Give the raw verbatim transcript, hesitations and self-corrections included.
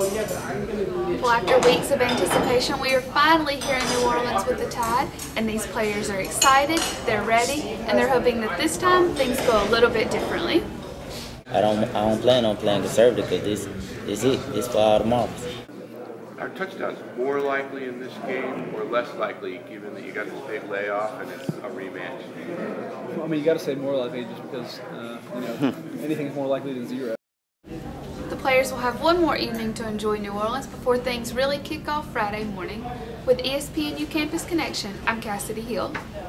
Well, after weeks of anticipation, we are finally here in New Orleans with the Tide, and these players are excited, they're ready, and they're hoping that this time things go a little bit differently. I don't, I don't plan on playing conservative because this, this is it. This for all the marbles. Are touchdowns more likely in this game or less likely given that you got this big layoff and it's a rematch? Well, I mean, you got to say more likely just because uh, you know anything's more likely than zero. The players will have one more evening to enjoy New Orleans before things really kick off Friday morning. With E S P N U Campus Connection, I'm Cassidy Hill.